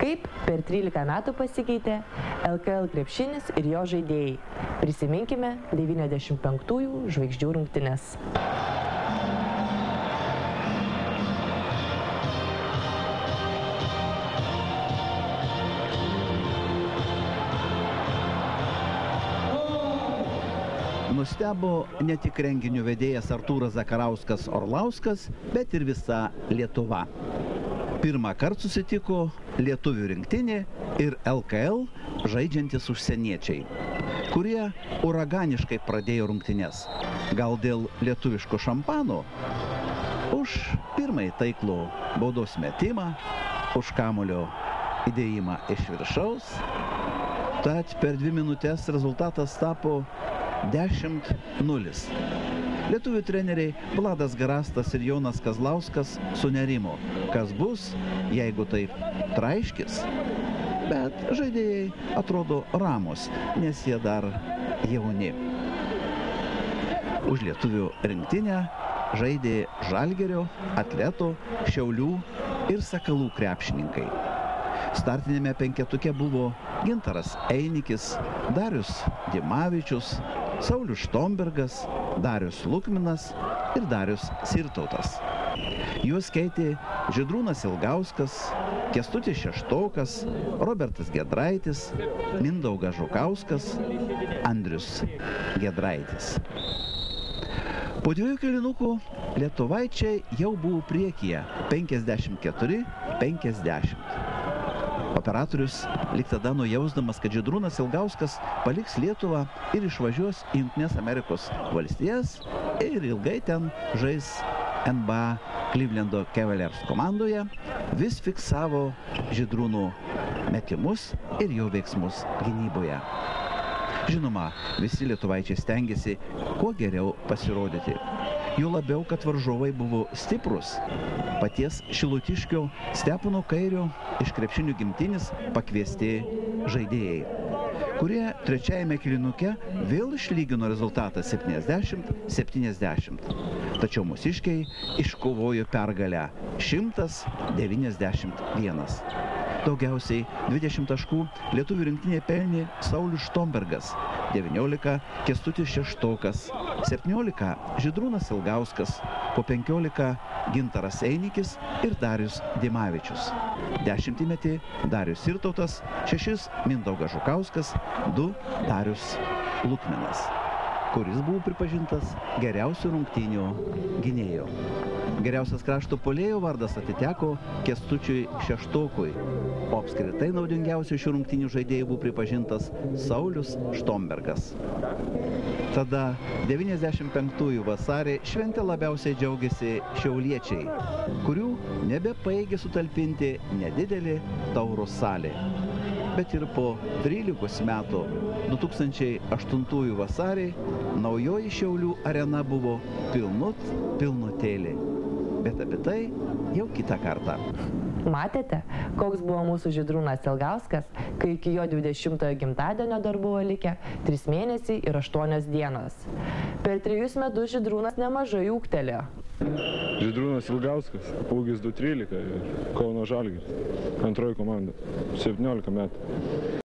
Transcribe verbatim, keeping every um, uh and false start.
Kaip per trylika metų pasikeitė L K L krepšinis ir jo žaidėjai. Prisiminkime devyniasdešimt penktųjų žvaigždžių rungtynes. Nustebo ne tik renginių vedėjas Artūras Zakarauskas Orlauskas, bet ir visa Lietuva. Pirmą kartą susitiko lietuvių rinktinė ir L K L žaidžiantis užsieniečiai, kurie uraganiškai pradėjo rungtynes. Gal dėl lietuviško šampano? Už pirmąjį taiklų baudos metimą, už kamuolio įdėjimą iš viršaus. Tad per dvi minutės rezultatas tapo dešimt nulis. Lietuvių treneriai Vladas Garastas ir Jonas Kazlauskas sunerimo, kas bus, jeigu taip traiškis. Bet žaidėjai atrodo ramus, nes jie dar jauni. Už lietuvių rinktinę žaidė Žalgirio, Atleto, Šiaulių ir Sakalų krepšininkai. Startinėme penketuke buvo Gintaras Einikis, Darius Dimavičius, Saulius Štombergas, Darius Lukminas ir Darius Sirtautas. Juos keitė Žydrūnas Ilgauskas, Kęstutis Šeštokas, Robertas Gedraitis, Mindaugas Žukauskas, Andrius Gedraitis. Po dviejų kėlinukų lietuvaičiai jau buvo priekyje penkiasdešimt keturi penkiasdešimt. Operatorius lyg tada nujausdamas, kad Žydrūnas Ilgauskas paliks Lietuvą ir išvažiuos į Jungtines Amerikos valstijas ir ilgai ten žais N B A Clevelando Cavaliers komandoje, vis fiksavo Žydrūnų metimus ir jo veiksmus gynyboje. Žinoma, visi lietuvaičiai stengiasi kuo geriau pasirodyti. Jų labiau, kad varžovai buvo stiprus. Paties šilutiškio Stepono Kairio iš krepšinių gimtinis pakviesti žaidėjai, kurie trečiajame kėlinuke vėl išlygino rezultatą septyniasdešimt septyniasdešimt. Tačiau mūsiškiai iškovojo pergalę šimtas devyniasdešimt vienas. Daugiausiai dvidešimt taškų lietuvių rinktinėje pelnė Saulius Štombergas, devyniolika Kęstutis Šeštokas, septyniolika Žydrūnas Ilgauskas, po penkiolika Gintaras Einikis ir Darius Dimavičius. dešimt įmetė Darius Sirtautas, šešis Mindaugas Žukauskas, du Darius Lukminas, kuris buvo pripažintas geriausių rungtynių gynėjo. Geriausias krašto puolėjo vardas atiteko Kęstučiui Šeštokui, o apskritai naudingiausių šių rungtynių žaidėjų buvo pripažintas Saulius Štombergas. Tada devyniasdešimt penktųjų vasarį šventę labiausiai džiaugiasi šiauliečiai, kurių nebepaėgė sutalpinti nedidelė Taurus salė. Bet ir po trylikos metų, du tūkstančiai aštuntųjų vasarį, naujoji Šiaulių arena buvo pilnut pilnutėlė. Bet apie tai jau kitą kartą. Matėte, koks buvo mūsų Žydrūnas Ilgauskas, kai iki jo dvidešimtojo gimtadienio dar buvo likę trys mėnesiai ir aštuonios dienos. Per trejus metus Žydrūnas nemažai ūgtelėjo. Žydrūnas Ilgauskas, ūgis du trylika, Kauno Žalgiris, antroji komanda, septyniolika metų.